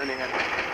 اهلا يا غالي.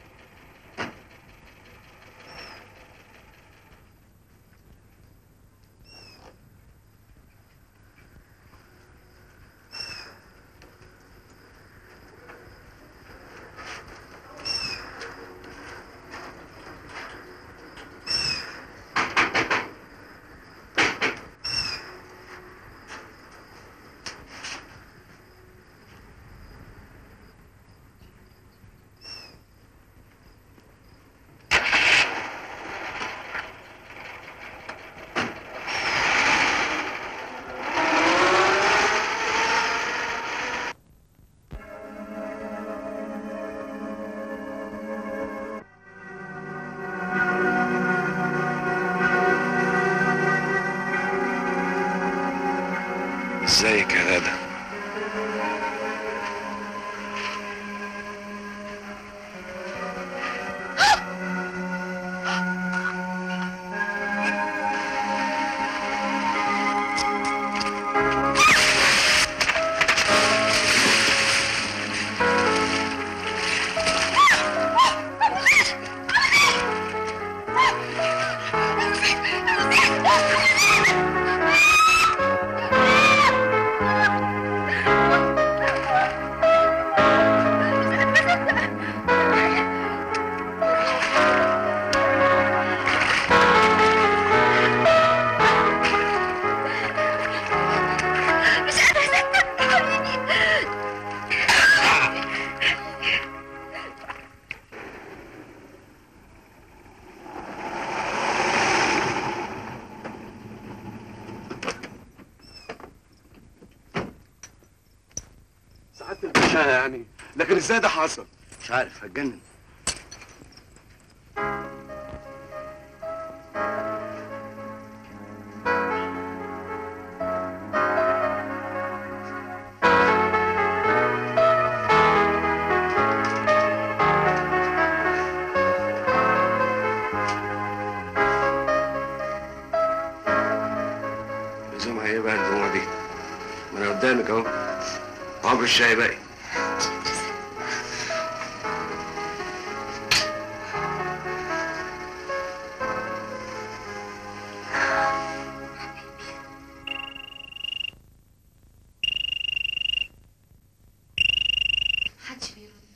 ازيك يا غادة؟ سعادة الباشا يعني، لكن ازاي ده حصل؟ مش عارف، هتجنن. لزومها ايه بقى الدموع دي؟ ما انا قدامك اهو، عمر الشاي باقي. محدش بيرد.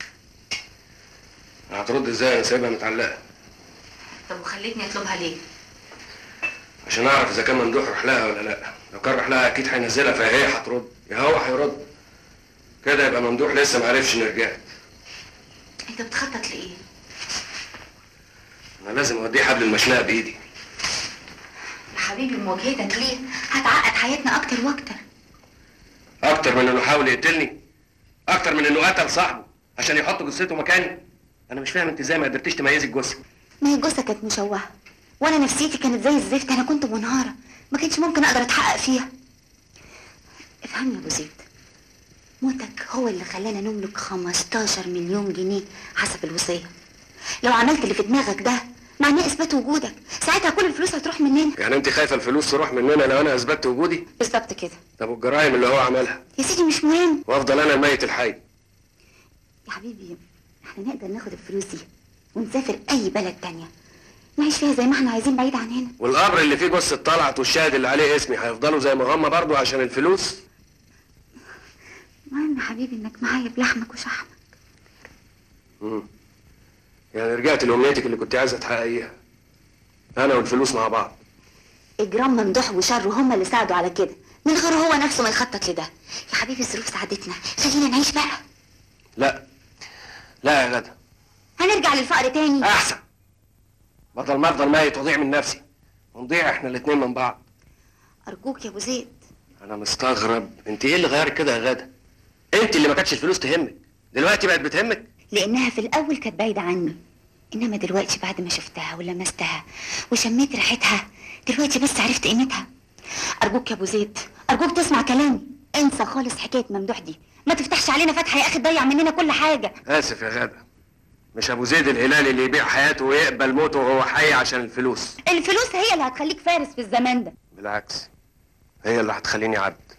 هترد ازاي؟ انا سايبها متعلقه. طب وخليتني اطلبها ليه؟ عشان اعرف اذا كان ممدوح راح لها ولا لا. لو كان راح لها اكيد هينزلها، فهي هترد يا هو هيرد. كده يبقى ممدوح لسه ما عرفش نرجع. انت بتخطط لايه؟ انا لازم اوديه حبل المشنقه بايدي. يا حبيبي مواجهتك ليه هتعقد حياتنا اكتر واكتر. اكتر من انه حاول يقتلني، اكتر من انه قتل صاحبه عشان يحط جثته مكاني. انا مش فاهم انت ازاي ما قدرتيش تميزي الجثه. ما هي الجثه كانت مشوهه وانا نفسيتي كانت زي الزفت، انا كنت منهاره، ما كانش ممكن اقدر اتحقق فيها. افهمني يا ابو زيد، موتك هو اللي خلانا نملك 15 مليون جنيه حسب الوصيه. لو عملت اللي في دماغك ده معناه اثبات وجودك، ساعتها كل الفلوس هتروح مننا. يعني انت خايفه الفلوس تروح مننا لو انا اثبتت وجودي؟ بالظبط كده. طب والجرائم اللي هو عملها؟ يا سيدي مش مهم. وافضل انا الميت الحي. يا حبيبي احنا نقدر ناخد الفلوس دي ونسافر اي بلد تانية نعيش فيها زي ما احنا عايزين بعيد عن هنا. والقبر اللي فيه جثه طلعت والشاهد اللي عليه اسمي هيفضلوا زي ما هم برضه عشان الفلوس؟ المهم يا حبيبي انك معايا بلحمك وشحمك. يعني رجعت لامنيتك اللي كنت عايزه تحققيها، انا والفلوس مع بعض. اجرام ممدوح وشر هما اللي ساعدوا على كده، من غير هو نفسه ما يخطط لده. يا حبيبي الظروف ساعدتنا، خلينا نعيش بقى. لا لا يا غدا، هنرجع للفقر تاني. احسن، بدل ما افضل ميت واضيع من نفسي ونضيع احنا الاتنين من بعض. ارجوك يا ابو زيد. انا مستغرب، انت ايه اللي غيرك كده يا غدا؟ انت اللي ما كانتش الفلوس تهمك، دلوقتي بقت بتهمك؟ لانها في الاول كانت بعيده عني، انما دلوقتي بعد ما شفتها ولمستها وشميت ريحتها دلوقتي بس عرفت قيمتها. ارجوك يا ابو زيد، ارجوك تسمع كلامي، انسى خالص حكايه ممدوح دي، ما تفتحش علينا فتحه يا اخي تضيع مننا كل حاجه. اسف يا غدا، مش ابو زيد الهلالي اللي يبيع حياته ويقبل موته وهو حي عشان الفلوس. الفلوس هي اللي هتخليك فارس في الزمان ده. بالعكس، هي اللي هتخليني عبد.